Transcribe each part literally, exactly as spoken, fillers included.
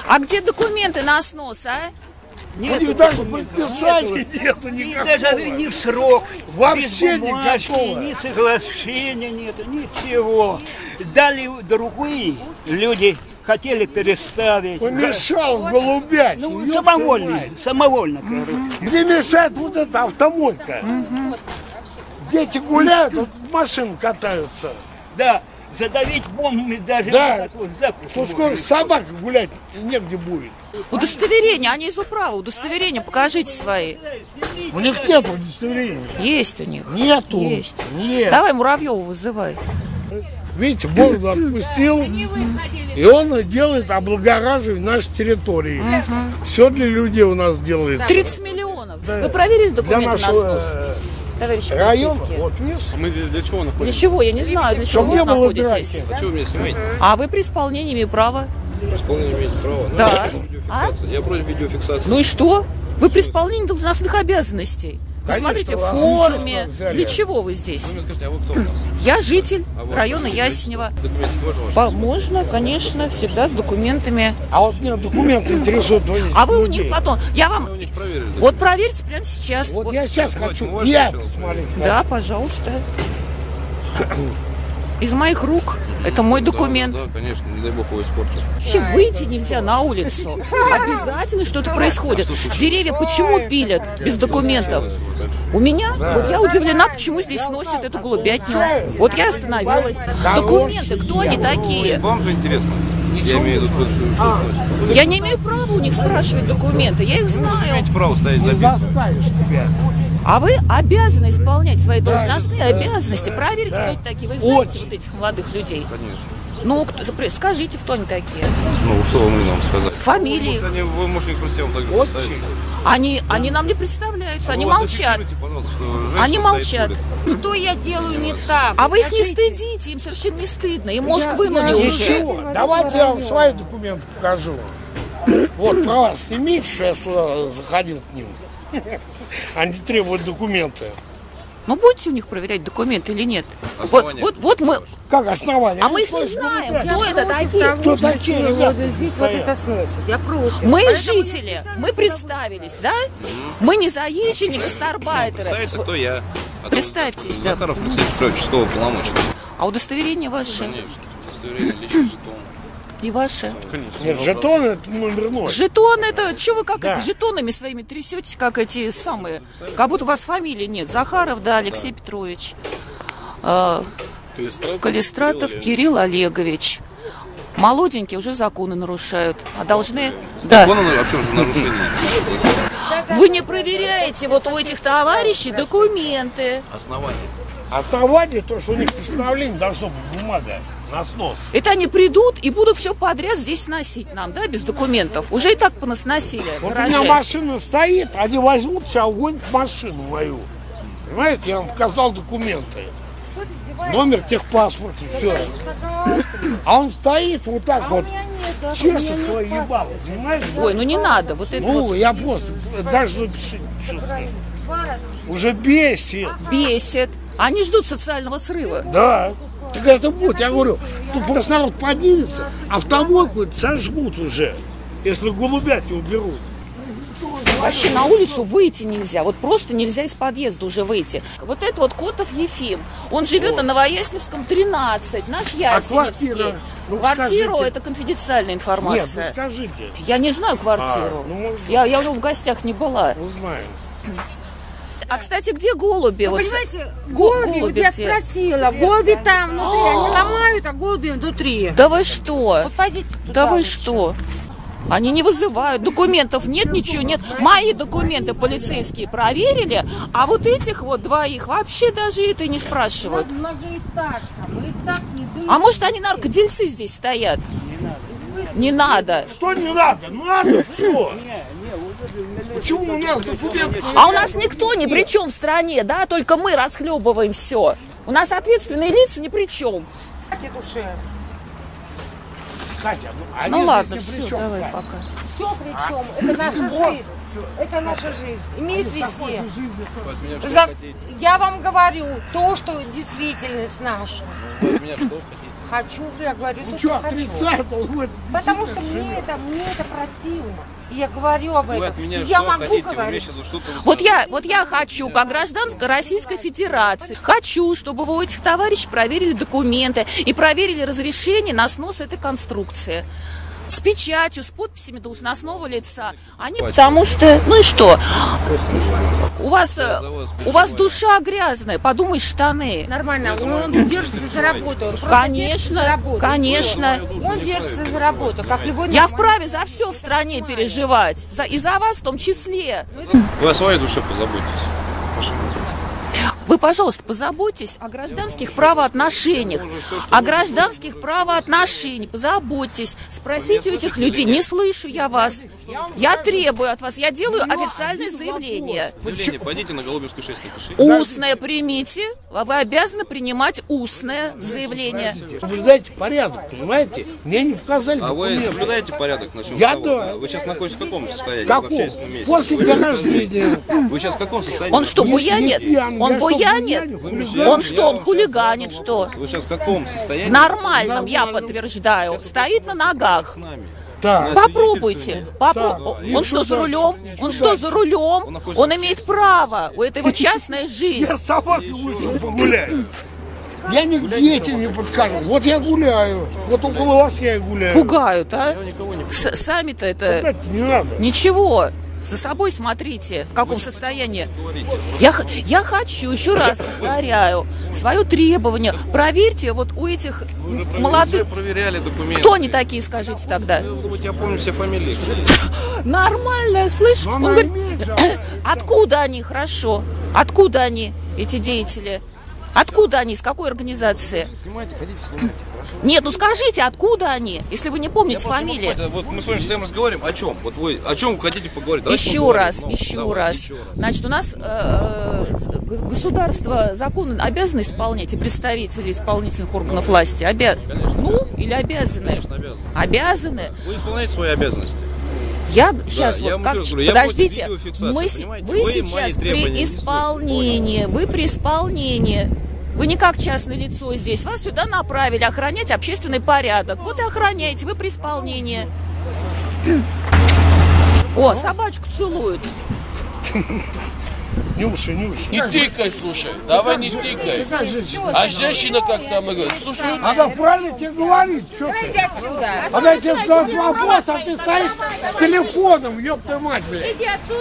А где документы на снос, а? Нет, вот даже предписания нету никакого. Даже не в срок. Вообще без бумажки, никакого. ни соглашения нету, ничего. Дали другие люди, хотели переставить. Помешал голубять. Ну, самовольно, самовольно. Мне мешает вот эта автомойка. Угу. Дети гуляют, вот машины катаются. Да, задавить бомбами даже да. вот так вот запуск. Ну скоро собака гулять негде будет. Удостоверение, они из управы, удостоверение покажите свои. У них нет удостоверения. Есть у них. Нету. Есть. Нет. Давай Муравьева вызывай. Видите, Бог отпустил, и он делает облагораживание нашей территории. Угу. Все для людей у нас делается. тридцать миллионов. Да. Вы проверили документы на снос? Товарищ район, вот видишь? А мы здесь для чего находимся? Для чего? Я не знаю, для чего Чтобы вы не было находитесь. драки. А что вы меня снимаете? А вы при исполнении имеете право. При исполнении имеете право? Ну, да. А? Я против видеофиксации. Ну и что? Вы при исполнении должностных обязанностей. Посмотрите, в форме. Для чего вы здесь? Вы мне скажите, а вы кто у нас? Я житель а района Ясенева. Документы можно ваши? Можно, конечно, всегда с документами. А вот меня документы интересуют. А вы у них потом. Я вам. Вы у них проверили, вот проверьте прямо сейчас. Вот, вот. я сейчас хочу. Я посмотреть. Да, пожалуйста. Из моих рук. Это мой документ. Да, да, конечно, не дай бог его испорчу. Вообще выйти нельзя на улицу. Обязательно что-то происходит. Деревья почему пилят без документов? У меня? Вот я удивлена, почему здесь сносят эту голубятню. Вот я остановилась. Документы, кто они такие? Вам же интересно. Я имею в виду, что сносит. Я не имею права у них спрашивать документы. Я их Вы знаю. имеете право ставить записку. А вы обязаны исполнять свои должностные обязанности. Проверьте, кто это такие. Вы знаете вот этих молодых людей? Конечно. Ну, скажите, кто они такие. Ну, что вы нам сказать? Фамилии. Может, они, вы можете их спросить, вам также представиться. Они, они нам не представляются, они молчат. Они молчат. Что я делаю не так? А вы их не стыдите, им совершенно не стыдно. И мозг вынули уже. Ничего, давайте я вам свои документы покажу. Вот, про вас снимите, что я сюда заходил к ним. Они требуют документы. Ну, будете у них проверять документы или нет? Вот, вот, вот мы... Как основание? А мы их не знаем, кто это такие. Кто такие? Вот здесь вот это сносит. Я против. Мы жители, мы представились, да? Мы не заезжие, не гастарбайтеры. Представиться, кто я. Представьтесь, да. Захаров Алексей Петрович, участковый полномоченный. А удостоверение ваше? Конечно, удостоверение, личный жетон. И ваше? Конечно. Нет, жетон это номерной. Жетон это, что вы как да. это, жетонами своими трясетесь, как эти самые, как будто у вас фамилии нет. Захаров, да, Алексей Петрович. Э, Калистратов, Калистратов Кирилл, Кирилл Олегович. Молоденькие уже законы нарушают, а должны... Да. Закон, а в чем же нарушение? Вы не проверяете вот у этих товарищей документы. Основание. Основание, то, что у них постановление должно быть бумага на снос. Это они придут и будут все подряд здесь носить нам, да, без документов. Уже и так понасносили. Вот гаражи. у меня машина стоит, они возьмут, сейчас угонят машину мою. Понимаете, я вам показал документы. Номер техпаспорта, все. А он стоит вот так вот, чешет свой ебало, понимаете? Ой, ну не надо, вот это Ну, вот я просто, даже запиши. Уже бесит. бесит. Они ждут социального срыва. Да. Так это будет, я говорю, тут просто народ поднимется, автомойку сожгут уже, если голубят уберут. Вообще на улицу выйти нельзя, вот просто нельзя из подъезда уже выйти. Вот это вот Котов Ефим, он живет на Новоясневском тринадцать, наш Ясеневский. А квартира? Ну, Квартиру скажите. это конфиденциальная информация. Нет, ну скажите. Я не знаю квартиру. А, ну, я, я у него в гостях не была. Узнаем. А, кстати, где голуби? Вы Вот понимаете, го- голуби, вот голуби я где? спросила, голуби там внутри, А. они ломают, а голуби внутри. Да вы что? Вот пойдите туда Да вы лучше. что? Они не вызывают, документов нет, ничего нет. Мои документы полицейские проверили, а вот этих вот двоих вообще даже это не спрашивают. Вот многоэтажка, мы и так не думаем. А может они наркодельцы здесь стоят? Не надо. Что не надо? Надо, все. Почему у нас документы? А у нас никто ни при чем в стране, да? Только мы расхлебываем все. У нас ответственные лица ни при чем. душе. Катя, ну, они Ну же ладно, здесь при все, чем, давай Катя? пока. Все причем, это наша жизнь. Это наша жизнь. Имеют вести. От меня что За- хотите? Я вам говорю то, что действительность наша. От меня что хотите? хочу, я говорю, Ну то, что, что хочу. отрицает, он говорит, Потому что действительно мне живет. это, мне это противно. И я говорю об Вы этом. от меня И я что могу хотите? Вы мне говорить. сейчас что-то Вот я, вот я хочу, как гражданка Российской Федерации, хочу, чтобы у этих товарищей проверили документы и проверили разрешение на снос этой конструкции. С печатью, с подписями должностного лица. Они потому что, ну и что? У вас, э, у вас душа грязная, подумай, штаны. Нормально, он, он держится за работу. Он просто держится за Конечно, работу. конечно. Он держится за работу, как любой Я нормальный. вправе за все в стране переживать. За, и за вас в том числе. Вы о своей душе позаботьтесь. Пошли. Вы, пожалуйста, позаботьтесь о гражданских правоотношениях. О гражданских правоотношениях. Позаботьтесь. Спросите у этих людей. Не слышу я вас. Я требую от вас. Я делаю официальное заявление. Заявление, пойдите на Голубевскую шесть, напишите. Устное примите. Вы обязаны принимать устное заявление. Соблюдайте порядок, понимаете? Мне не показали А вы документы. соблюдаете порядок? Начнем Я с того. да. Вы сейчас находитесь в каком состоянии? В Каком? общественном месте. После дня рождения. Вы сейчас в каком состоянии? Он что, Не- буянит? не пьян. Он Я что, буянит? буяню? Хулиган? Он что, он хулиганит, что? Вы сейчас в каком состоянии? В нормальном, я подтверждаю. Стоит на ногах. С нами. Так. Попробуйте. Попро- Так. Он что, за рулем? Он что, за рулем? Он имеет право. У этого частная жизнь. Я с собакой вышел погуляю. Я нигде тебе не подхожу. Вот я гуляю. Вот около вас я и гуляю. Пугают, а? С- Сами-то это... Пугать не надо. Ничего. За собой смотрите, в каком состоянии. Я, х- я хочу, еще раз повторяю, свое требование. Проверьте вот у этих Вы уже молодых... проверяли документы. Кто они такие, скажите тогда? Вот я помню все фамилии. Нормально, слышь? Но Он она говорит, имеет же- откуда они, хорошо? Откуда они, эти деятели? Откуда они, с какой организации? Снимайте, хотите, снимайте. Нет, ну скажите, откуда они, если вы не помните фамилии? Вот мы с вами стоим разговариваем. О чем? Вот вы о чем вы хотите поговорить? Давайте Еще поговорим. раз, Ну, еще давай, раз. еще раз. Значит, у нас э, г- государство законы обязаны исполнять, и представители исполнительных органов власти обя... ну или обязаны? Конечно, обязан. Обязаны. Вы исполняете свои обязанности. Я сейчас я вот вам как еще раз говорю, я подождите, против видеофиксации, мы, с- понимаете? вы Вы мои сейчас требования при не исполнении, вы при исполнении. Вы не как частное лицо здесь. Вас сюда направили охранять общественный порядок. Вот и охраняете, вы при исполнении. О, собачку целуют. Нюша, Нюша. Не тыкай, слушай, давай не тыкай. А женщина как самая говорит, слушай, Надо правильно тебе говорить. Что ты? Иди отсюда. А дайте тебе задать вопрос, а ты стоишь с телефоном, ёб твою мать, блядь.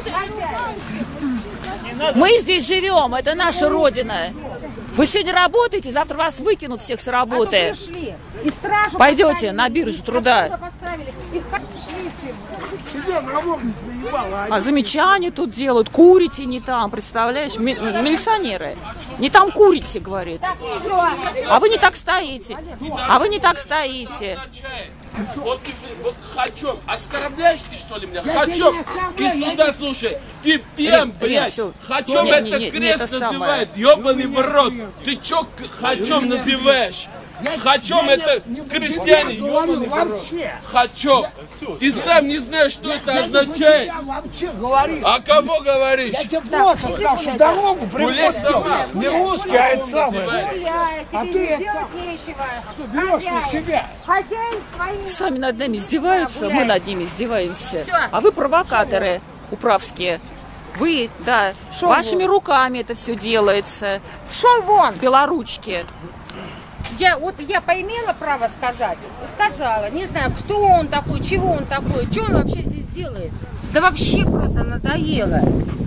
Мы здесь живем, это наша родина. Вы сегодня работаете, завтра вас выкинут всех с работы. Пришли. И стражу Пойдете поставили, на биржу труда. отсюда поставили. И пошли все. Тебе на работу наебало. А замечания тут делают, курите не там, представляешь, Ми- милиционеры. Не там курите, говорит. А вы не так стоите. А вы не так стоите. вот ты вот Хачом, оскорбляешь ты что ли меня? тебя Хачом, не оскорбляю, ты я сюда слушай, ты пьян, Рин, блядь. всё. Хачом Не, это не, не, не, крест это самое. называет, ебаный в рот. Ты чё к- Хачом называешь? Хачом я это не- не крестьяне, говорю ебаный в рот. вообще. Хачом, ты сам не знаешь, что это Я не означает. про тебя вообще говорю. А кого говоришь? Я тебе просто сказал, что дорогу Гуляй сама. приходил. Не русский, а это самое. Гуляй, А тебе ты не это- сделать нечего. Что берешь на себя. Хозяин своим. Сами над нами издеваются, Да, мы гуляй. над ними издеваемся. Всё. А вы провокаторы управские. Вы, да, Шо вашими вон? руками это все делается. Шел вон. Белоручки. Я, вот я поимела право сказать, сказала. Не знаю, кто он такой, чего он такой, что он вообще здесь делает. Да вообще просто надоело.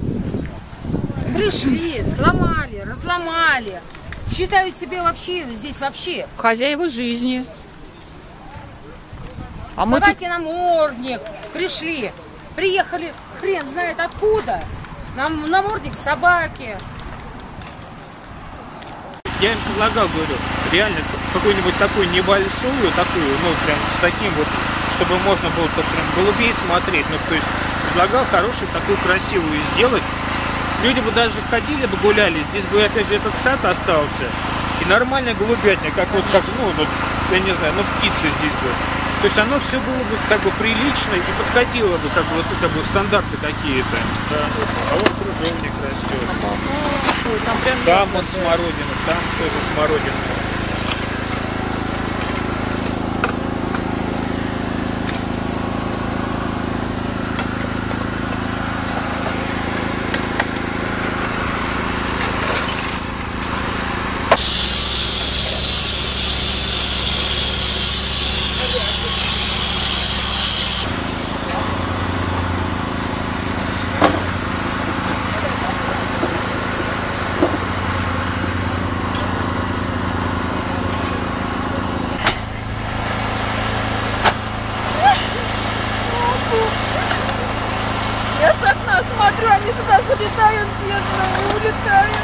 Пришли, сломали, разломали. Считают себя вообще здесь вообще. Хозяева жизни. А мы тут... Собаки намордник. Пришли. Приехали, хрен знает откуда. Нам намордник собаки. Я им предлагал, говорю, реально какую-нибудь такую небольшую, такую, ну, прям с таким вот, чтобы можно было так прям голубей смотреть. Ну, то есть предлагал хорошую, такую красивую сделать. Люди бы даже ходили бы, гуляли, здесь бы опять же этот сад остался. И нормальная голубятня, как вот, как, ну, вот, я не знаю, ну, птицы здесь бы. То есть оно все было бы как бы прилично и подходило бы, как бы, вот, как бы стандарты какие-то. Да. А вот кружевник растет. Ой, там прям Там мелко, вот да. смородина, там тоже смородина. бедно улетает.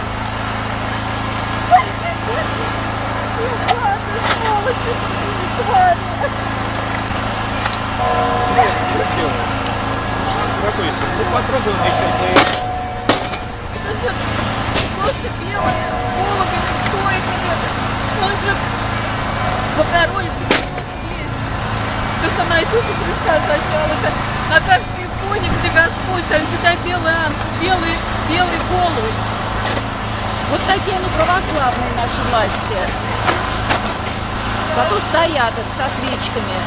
Ладно, сволочи, твари. Красиво. Какой? Ну, потрогай еще. Это же просто белые голуби, кто это? Он же Богородица есть. То, что она Иисуса Христа зачала, это на каждой иконе, где Господь, там всегда белый ангел, белый, белый голубь. Вот такие, ну, православные наши власти. Зато стоят это, со свечками.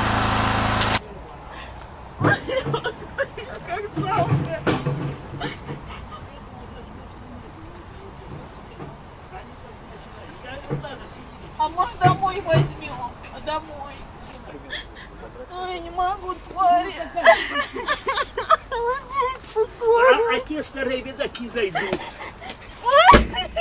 Как жалко. А может домой возьмем? А домой? Ой, я не могу, твари. Убийца, твари. А, а те старые, видать, не зайдут. А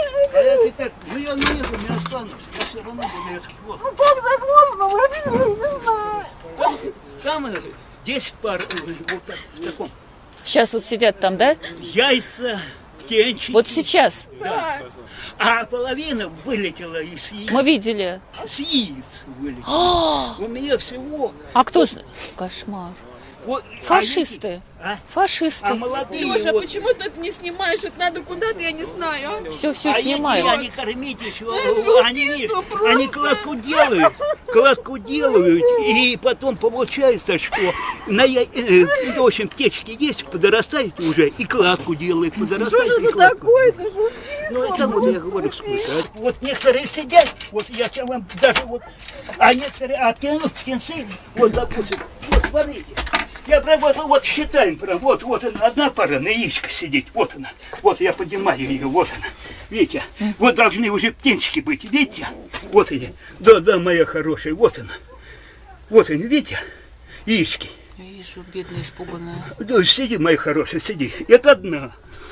я так, ну я наеду, не останусь. Я все равно буду это. Вот. Ну как так можно? Вообще не знаю. Там, там э, десять пар, э, вот так, в таком. Сейчас вот сидят там, да? Яйца, птенчики. Вот сейчас. Да. А половина вылетела из яиц. Мы видели. С яиц вылетела. А, У меня всего... а кто же? Кошмар. Вот, Фашисты. А, а? Фашисты. А молодые Леша, вот... почему ты это не снимаешь? Это надо куда-то, я не знаю. А? Все, все А снимаю. эти, они кормить еще, они, видишь, они кладку делают, кладку делают, и потом получается, что на, я- э, в общем, птички есть, подрастают уже, и кладку делают, подрастают, Что и это кладку. такое? Это же Ну, это вот я говорю, сколько. Вот некоторые сидят, вот я сейчас вам даже вот, а некоторые оттянут птенцы, вот, допустим, вот смотрите. Я прям вот, вот считаем, прям, вот, вот она, одна пара на яичко сидит, вот она, вот я поднимаю ее, вот она, видите, вот должны уже птенчики быть, видите, вот они, да, да, моя хорошая, вот она, вот они, видите, яички. Я вижу, бедная, испуганная. Да, сиди, моя хорошая, сиди, это одна.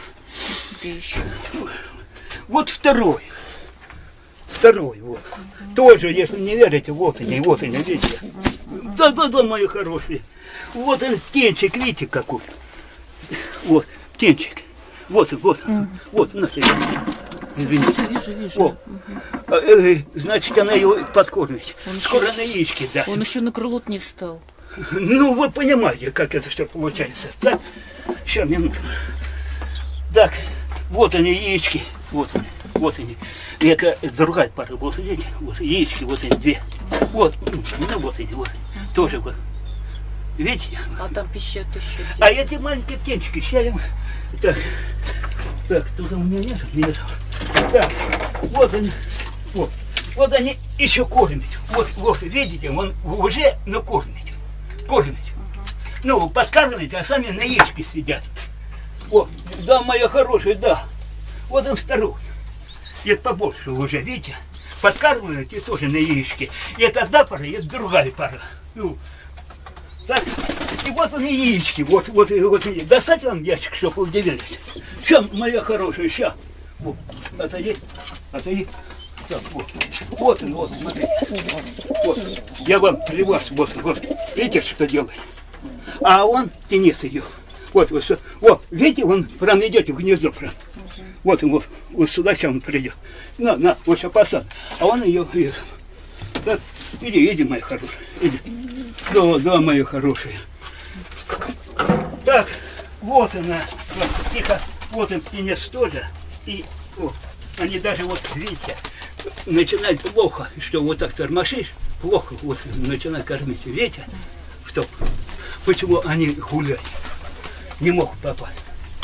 Где еще? Вот второй, второй, вот, тоже, если не верите, вот они, вот они, видите, да, да, да, мои хорошие. Вот он, птенчик, видите, какой? Вот, птенчик. Вот, вот, mm. вот, на тебе. Вижу, вижу, вижу. Вот. А, э, значит, она его подкормит. Он Скоро еще... на яички, да. Он еще на крыло не встал. Ну, вы понимаете, как это все получается. Так, сейчас, минуту. Так, вот они, яички. Вот они, вот они. И это другая пара. Вот, видите, вот яички, вот они, две. Вот, ну, вот они, вот. Тоже вот. Видите? А там пищат еще. А эти маленькие птенчики, сейчас я... Так, так, тут у меня нет, нет. Так, вот они, вот. Вот они еще кормят. Вот, вот, видите, он уже, ну, кормит. Кормит. Ну, подкармливаете, а сами на яичке сидят. Вот, да, моя хорошая, да. Вот он второй. Это побольше уже, видите? Подкармливаете тоже на яичке. И это одна пара, и это другая пара. Ну, так, и вот они яички, вот, вот, вот, вот. Достать вам ящик, чтобы вы удивились. Все, моя хорошая, сейчас. Вот, отойди, отойди. Так, вот, вот он, вот, смотрите. Вот, я вам для вас, вот, вот, видите, что делает? А он тенец ее. Вот, вот, вот, видите, он прям идет в гнездо, прям. Вот он, вот, вот сюда сейчас он придет. На, на, вот сейчас посад. А он ее, так, иди, иди, моя хорошая, иди. Да, да, моя хорошая. Так, вот она, вот, тихо, вот он птенец тоже. И вот, они даже, вот, видите, начинают плохо, что вот так тормошишь, плохо, вот, начинают кормить. Видите, что, почему они гуляют, не могут попасть.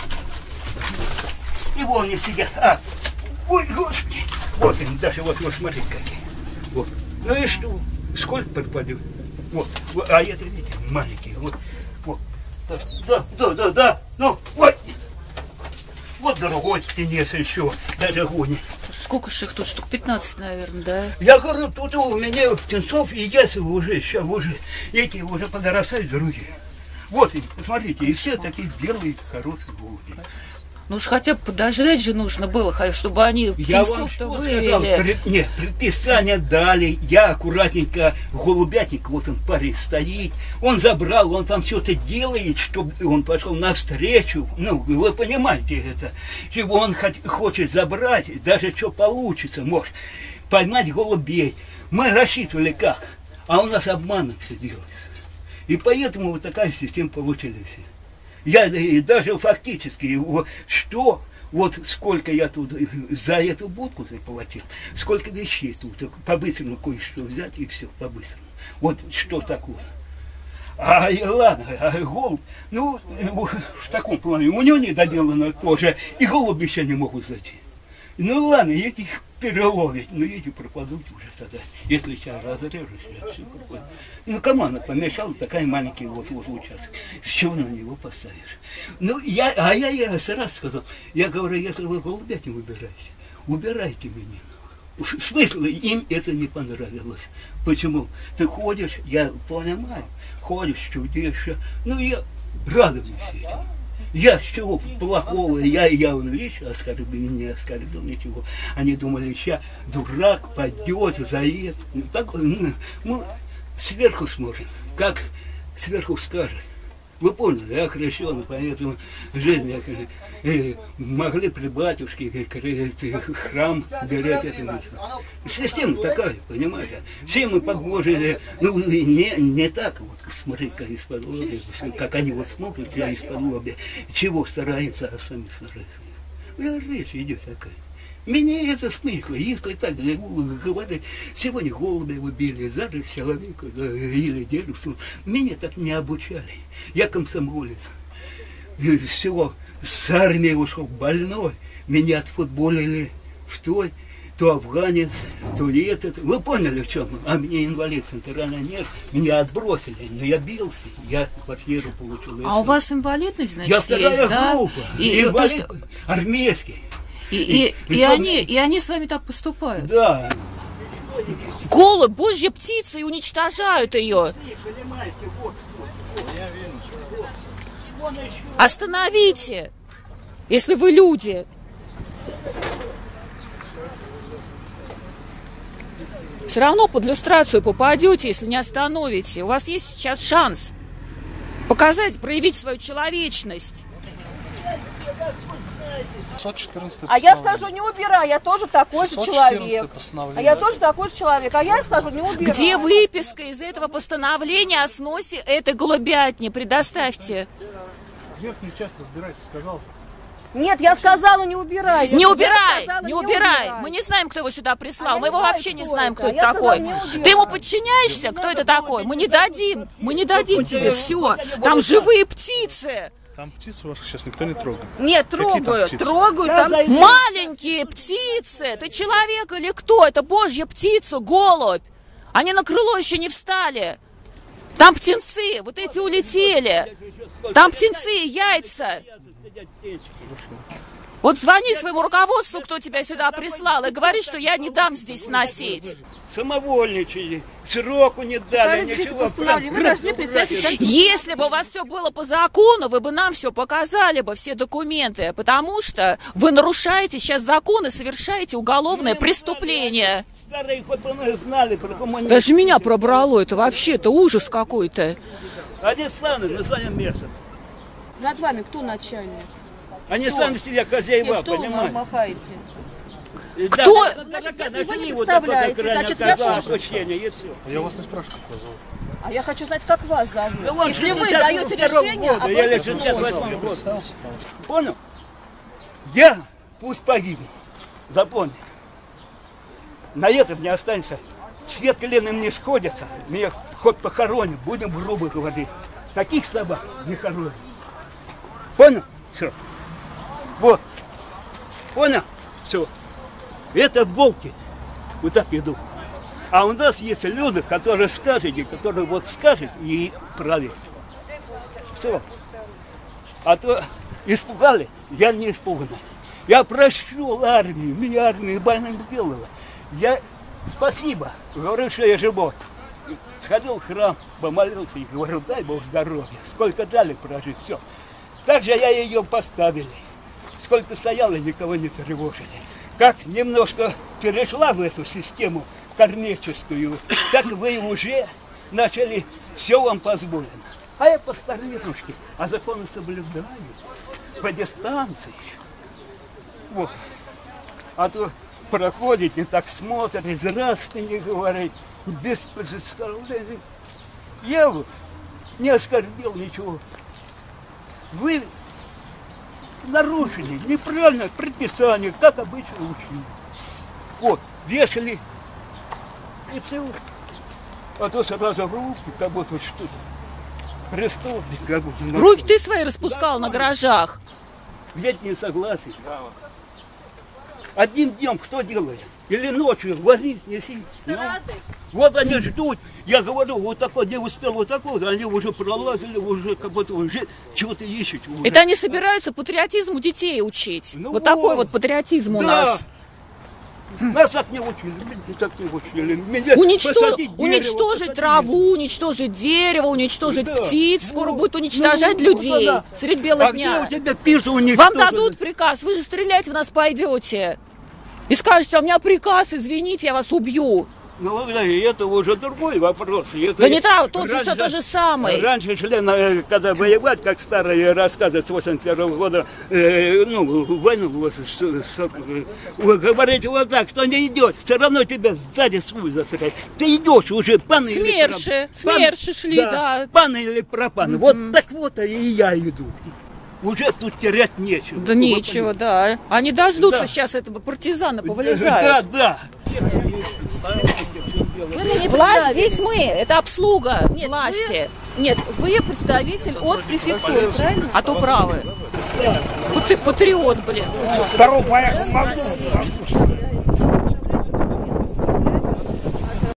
И вон они сидят, а, ой, господи, вот они, даже вот, вот, смотрите, какие. Вот, ну и что, сколько пропадет? Вот, вот, а это, видите, маленькие, вот, вот, да, да, да, да, ну, вот, вот другой птенец еще, даже гонит. Сколько же их тут? Штук пятнадцать, наверное, да? Я говорю, тут у меня птенцов едят уже, сейчас уже, эти уже подрастают другие. Вот, посмотрите, и все такие белые, хорошие голуби. Ну уж хотя бы подождать же нужно было, чтобы они Я вам что сказал? Пред, нет, предписание дали. Я аккуратненько, голубятник, вот он парень стоит. Он забрал, он там что-то делает, чтобы он пошел навстречу. Ну, вы понимаете это. Чего он хоть, хочет забрать, даже что получится, может. Поймать голубей. Мы рассчитывали как. А у нас обманом все делается. И поэтому вот такая система получилась. Я и даже фактически, вот, что, вот сколько я тут за эту будку заплатил, сколько вещей тут, по-быстрому кое-что взять и все, по-быстрому. Вот что такое. А и ладно, а голубь, ну, в таком плане, у него недоделано тоже, и голуби еще не могут зайти. Ну ладно, этих переловить, но эти пропадут уже тогда. Если сейчас разрежешь, все пропадет. Ну, команда помешала, такая маленький вот, вот участок. С чего на него поставишь? Ну, я, а я, я сразу сказал, я говорю, если вы голубят не выбираете, убирайте меня. Смысл, им это не понравилось. Почему? Ты ходишь, я понимаю, ходишь, чудишь, ну, я радуюсь этому. Я с чего плохого, я явно лишь оскорбил, не оскорбил ничего. Они думали, сейчас дурак пойдет за это. Ну, так, ну, мы сверху смотрим, как сверху скажет. Вы поняли, я крещеный, поэтому жизнь э, могли при батюшке э, храм берет это. Система такая, понимаете? Все мы подложили, ну не, не так вот смотреть, как из-под лобья, как они вот смотрят, я из-под лобья, чего стараются, а сами стараются. Ну, речь идет такая. Меня это смысл, если так говорить, сегодня голуби убили, завтра человека да, или дедушку, меня так не обучали. Я комсомолец, всего с армии ушел больной, меня отфутболили в той, то афганец, то этот. Вы поняли в чем? А меня инвалид центральный нерв, меня отбросили, но я бился, я квартиру получил. А у вас инвалидность, значит, я вторая есть, да? группа, И, инвалид есть... армейский. И, и, и, и, то... они, и они с вами так поступают? Да. Голубь, божья птица, и уничтожают ее. Остановите, если вы люди. Все равно под люстрацию попадете, если не остановите. У вас есть сейчас шанс показать, проявить свою человечность. А я скажу, не убирай, я тоже такой же человек. А я тоже такой же человек, а я скажу, не убирай. Где выписка из этого постановления о сносе этой голубятни? Предоставьте. Верхнюю часть разбирайте, сказал. Нет, я сказала, не убирай. Не убирай, сказала, не, не убирай. убирай. Мы не знаем, кто его сюда прислал. А Мы его знаю, вообще не кто знаем, это. кто это Я такой. сказала, Ты ему подчиняешься? Кто это такой? Мы не дадим. Мы не дадим тебе все. Там живые птицы. Там птицы ваших сейчас никто не трогает. Нет, трогаю, трогаю. Там... Маленькие птицы. Ты человек или кто? Это божья птица, голубь. Они на крыло еще не встали. Там птенцы, вот эти улетели. Там птенцы, яйца. Вот звони своему руководству, кто тебя сюда прислал, и говори, что я не дам здесь носить. Самовольничали, сроку не дали, ничего. Если бы у вас все было по закону, вы бы нам все показали бы, все документы, потому что вы нарушаете сейчас закон и совершаете уголовное преступление. Старые хоть бы мы знали про коммунизм. Даже меня пробрало, это вообще-то ужас какой-то. Они сами на своем месте. Над вами кто начальник? Они кто? Сами себе хозяева, Нет, что понимаете? вы махаете? Кто? Да, Значит, да, если вы не вот представляете, значит, я тоже. Я вас не спрашиваю, как вас зовут. А я хочу знать, как вас зовут. Да вон, если вы даете решение, года, об я этом шестьдесят восьмого сложно. года. Понял? Я пусть погибну. Запомни. На этом не останется. Свет коленом не сходятся. Меня хоть похоронят, будем грубо говорить. Таких собак не хоронят. Понял? Все. Вот. Понял? Все. Это волки. Вот так идут. А у нас есть люди, которые скажете, которые вот скажут и проверят. Все. А то испугали, я не испуганный. Я прощу армию, меня армия больным сделала. Я спасибо, говорю, что я живой. Сходил в храм, помолился и говорю, дай Бог здоровья. Сколько дали прожить, все. Также я ее поставили. сколько стояло, никого не тревожили. Как немножко перешла в эту систему кармическую, так вы уже начали, все вам позволено. А я по старинушке, а законы соблюдаю, по дистанции. Вот. А то проходите, так смотрите, здравствуйте, не говорите, без представления. Я вот не оскорбил ничего. Вы нарушили неправильное предписание, как обычно учили. Вот, вешали, и все. А то сразу в руки, как будто что-то. Преступник, как будто. Руки ты свои распускал на гаражах. Где-то не согласен. Один днем кто делает? Или ночью возьми, снеси. Ну, вот они ждут. Я говорю, вот такой не успел, вот такой. Они уже пролазили, уже как будто уже чего-то ищут. Уже. Это они собираются патриотизму детей учить. Ну вот, вот такой вот патриотизм у да. нас. Нас так не учили, меня так не учили. Меня Уничтож... посадить дерево, уничтожить посадить траву, уничтожить дерево, уничтожить да. птиц. Скоро вот. будет уничтожать ну, людей вот средь бела а дня. где у тебя пиццу уничтожили? Вам дадут приказ, вы же стрелять в нас пойдете. И скажете, а у меня приказ, извините, я вас убью. Ну, это уже другой вопрос. Это да не трав, тот же все то же самое. Раньше шли, когда воевать, как старые рассказы с восемьдесят первого года, э, ну, войну, вот, с, с, вы говорите вот так, кто не идет, все равно тебя сзади свой застрелят. Ты идешь уже, пан или СМЕРШи, СМЕРШи шли, да. да. Пан или пропан. Mm-hmm. Вот так вот и я иду. Уже тут терять нечего. Да нечего, да. Они дождутся да. сейчас этого партизана, повылезают. Да, да. Власть здесь мы, это обслуга нет, власти. Вы, нет, вы представитель от префектуры, правильно? А то правы. Да. Патриот, блин. Второй поехал на